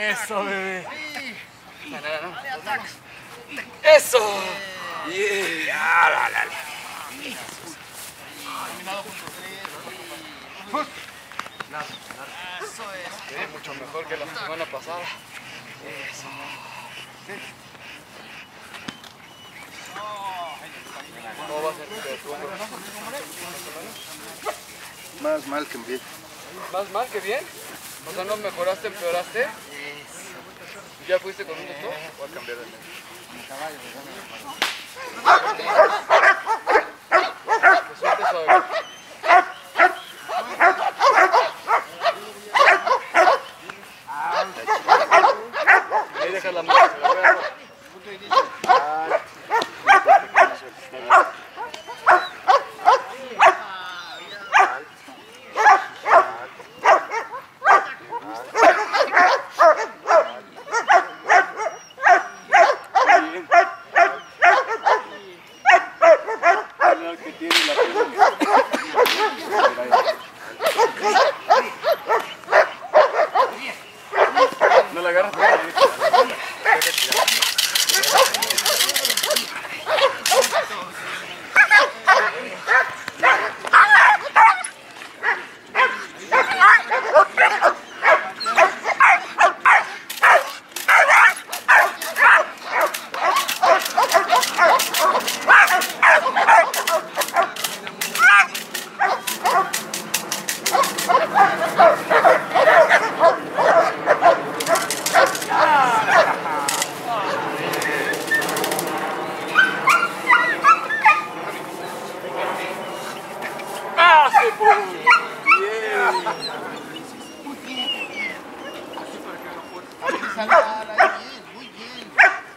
Eso, bebé. Eso. Yeah. Terminado punto 3. Eso es. Mucho mejor que la semana pasada. Eso. ¿Cómo va a ser tu hombro? Más mal que bien. ¿Más mal que bien? O sea, ¿no mejoraste, empeoraste? ¿Ya fuiste con un doctor? Voy a cambiar de lente. Que suelte suave. Ahí dejas la mano. No la agarras. Muy bien.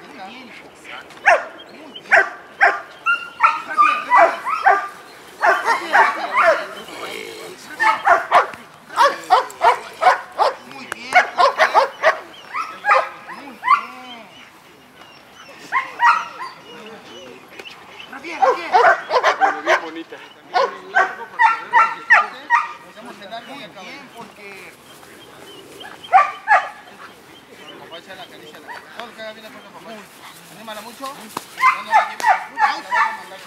Bien bonita. Podemos quedar muy bien porque apacha la caricia, todo lo que haga viene por favor. Anímala mucho. No la lleves. La vas a mandar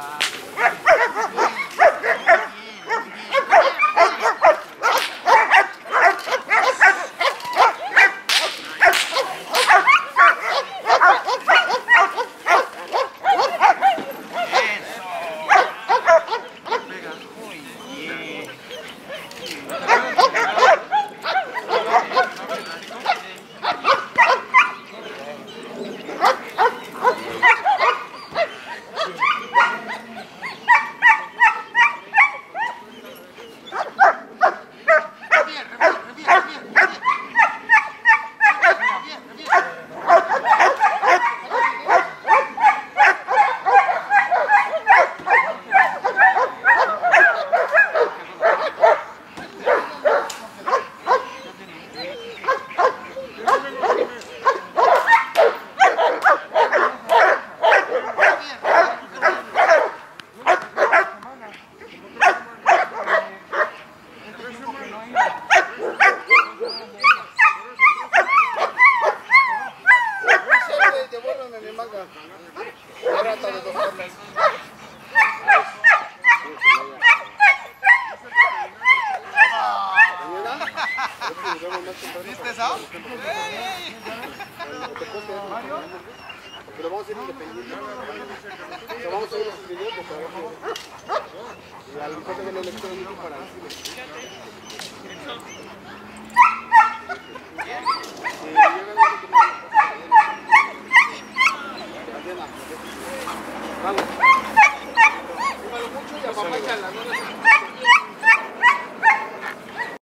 ¿Viste eso? Pero vamos a ir independientes. Vamos a ir independientes. Y a lo mejor tengo el electrónico para vamos. Mucho y apapáchala, no